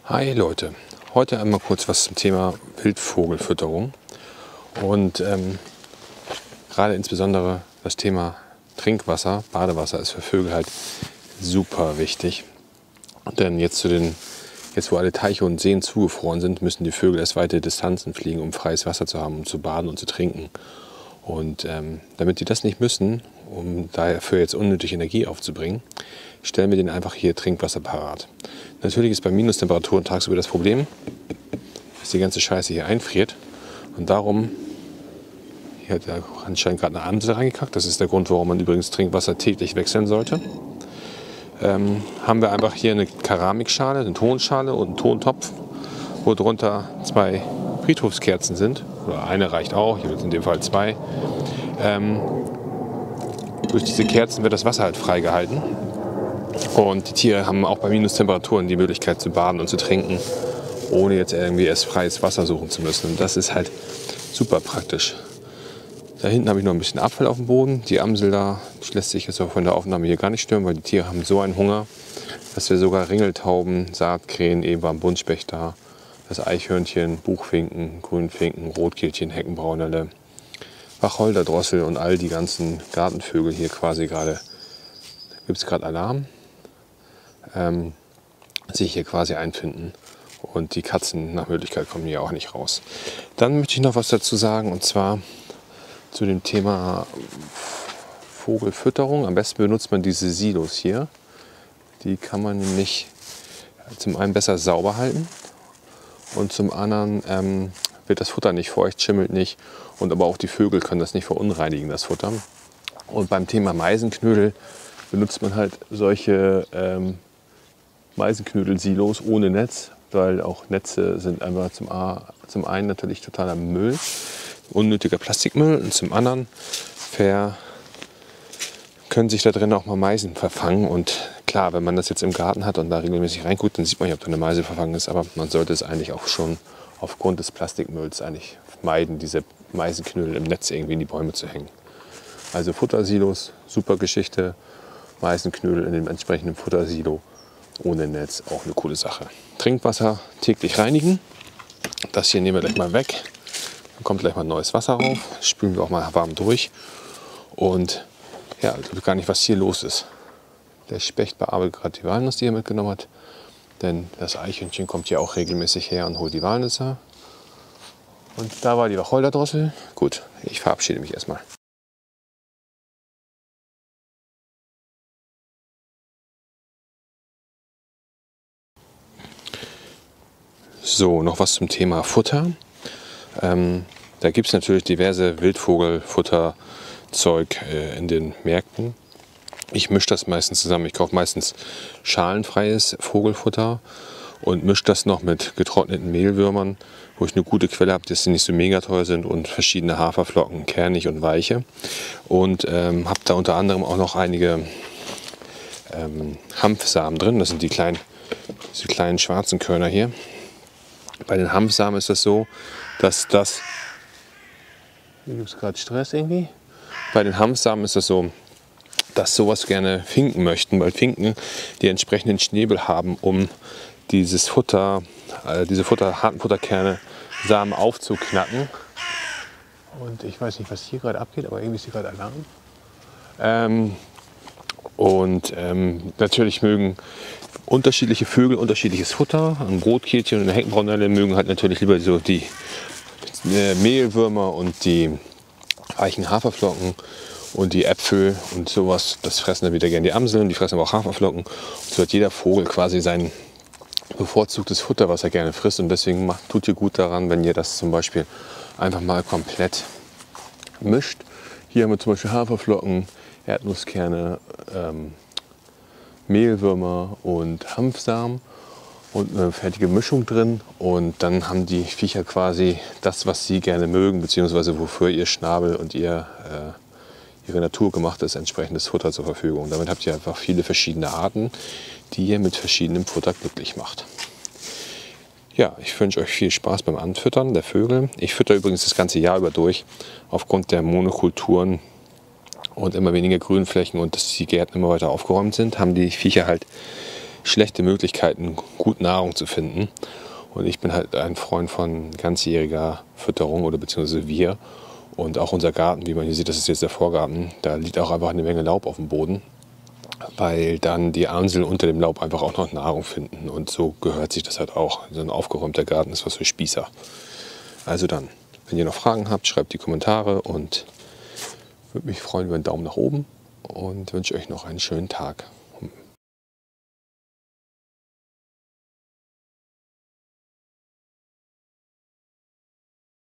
Hi Leute, heute einmal kurz was zum Thema Wildvogelfütterung und gerade insbesondere das Thema Trinkwasser, Badewasser ist für Vögel halt super wichtig, denn jetzt wo alle Teiche und Seen zugefroren sind, müssen die Vögel erst weite Distanzen fliegen, um freies Wasser zu haben, um zu baden und zu trinken. Und damit die das nicht müssen, um dafür jetzt unnötig Energie aufzubringen, stellen wir denen einfach hier Trinkwasser parat. Natürlich ist bei Minustemperaturen tagsüber das Problem, dass die ganze Scheiße hier einfriert. Und darum, hier hat er anscheinend gerade eine Amsel reingekackt, das ist der Grund, warum man übrigens Trinkwasser täglich wechseln sollte. Haben wir einfach hier eine Keramikschale, eine Tonschale und einen Tontopf, wo drunter 2 Friedhofskerzen sind. Oder eine reicht auch, hier sind in dem Fall 2. Durch diese Kerzen wird das Wasser halt freigehalten. Und die Tiere haben auch bei Minustemperaturen die Möglichkeit zu baden und zu trinken, ohne jetzt irgendwie erst freies Wasser suchen zu müssen. Und das ist halt super praktisch. Da hinten habe ich noch ein bisschen Abfall auf dem Boden. Die Amsel da lässt sich jetzt auch von der Aufnahme hier gar nicht stören, weil die Tiere haben so einen Hunger, dass wir sogar Ringeltauben, Saatkrähen, Eber, Buntspecht da, das Eichhörnchen, Buchfinken, Grünfinken, Rotkehlchen, Heckenbraunelle, Wacholderdrossel und all die ganzen Gartenvögel hier quasi gerade, da gibt es gerade Alarm, sich hier quasi einfinden. Und die Katzen nach Möglichkeit kommen hier auch nicht raus. Dann möchte ich noch was dazu sagen, und zwar zu dem Thema Vogelfütterung. Am besten benutzt man diese Silos hier. Die kann man nämlich zum einen besser sauber halten und zum anderen wird das Futter nicht feucht, schimmelt nicht, und aber auch die Vögel können das nicht verunreinigen, das Futter. Und beim Thema Meisenknödel benutzt man halt solche Meisenknödel-Silos ohne Netz, weil auch Netze sind einfach zum einen natürlich totaler Müll, unnötiger Plastikmüll, und zum anderen können sich da drin auch mal Meisen verfangen. Und klar, wenn man das jetzt im Garten hat und da regelmäßig reinguckt, dann sieht man ja, ob da eine Meise verfangen ist, aber man sollte es eigentlich auch schon aufgrund des Plastikmülls eigentlich meiden, diese Meisenknödel im Netz irgendwie in die Bäume zu hängen. Also Futtersilos, super Geschichte, Meisenknödel in dem entsprechenden Futtersilo ohne Netz, auch eine coole Sache. Trinkwasser täglich reinigen, das hier nehmen wir gleich mal weg. Dann kommt gleich mal neues Wasser rauf, spülen wir auch mal warm durch. Und ja, ich glaube gar nicht, was hier los ist. Der Specht bearbeitet gerade die Walnuss, die er mitgenommen hat. Denn das Eichhörnchen kommt hier auch regelmäßig her und holt die Walnüsse. Und da war die Wacholderdrossel. Gut, ich verabschiede mich erstmal. So, noch was zum Thema Futter. Da gibt es natürlich diverse Wildvogelfutterzeug in den Märkten. Ich mische das meistens zusammen. Ich kaufe meistens schalenfreies Vogelfutter und mische das noch mit getrockneten Mehlwürmern, wo ich eine gute Quelle habe, dass sie nicht so mega teuer sind, und verschiedene Haferflocken, kernig und weiche. Und habe da unter anderem auch noch einige Hanfsamen drin. Das sind diese kleinen schwarzen Körner hier. Bei den Hanfsamen ist das so, dass das... Hier gibt es gerade Stress irgendwie. Bei den Hanfsamen ist das so, dass sowas gerne Finken möchten, weil Finken die entsprechenden Schnäbel haben, um diese harten Futterkerne, Samen aufzuknacken. Und ich weiß nicht, was hier gerade abgeht, aber irgendwie ist hier gerade Alarm. Natürlich mögen unterschiedliche Vögel unterschiedliches Futter. Ein Rotkehlchen und eine Heckenbraunelle mögen halt natürlich lieber so die Mehlwürmer und die weichen Haferflocken und die Äpfel und sowas. Das fressen dann wieder gerne die Amseln, die fressen aber auch Haferflocken. Und so hat jeder Vogel quasi sein bevorzugtes Futter, was er gerne frisst. Und deswegen tut ihr gut daran, wenn ihr das zum Beispiel einfach mal komplett mischt. Hier haben wir zum Beispiel Haferflocken, Erdnusskerne, Mehlwürmer und Hanfsamen und eine fertige Mischung drin. Und dann haben die Viecher quasi das, was sie gerne mögen, beziehungsweise wofür ihr Schnabel und ihre naturgemachtes entsprechendes Futter zur Verfügung. Damit habt ihr einfach viele verschiedene Arten, die ihr mit verschiedenem Futter glücklich macht. Ja, ich wünsche euch viel Spaß beim Anfüttern der Vögel. Ich fütter übrigens das ganze Jahr über durch. Aufgrund der Monokulturen und immer weniger Grünflächen und dass die Gärten immer weiter aufgeräumt sind, haben die Viecher halt schlechte Möglichkeiten, gut Nahrung zu finden. Und ich bin halt ein Freund von ganzjähriger Fütterung oder beziehungsweise wir. Und auch unser Garten, wie man hier sieht, das ist jetzt der Vorgarten, da liegt auch einfach eine Menge Laub auf dem Boden, weil dann die Amsel unter dem Laub einfach auch noch Nahrung finden. Und so gehört sich das halt auch. So ein aufgeräumter Garten ist was für Spießer. Also dann, wenn ihr noch Fragen habt, schreibt die Kommentare und würde mich freuen über einen Daumen nach oben und wünsche euch noch einen schönen Tag.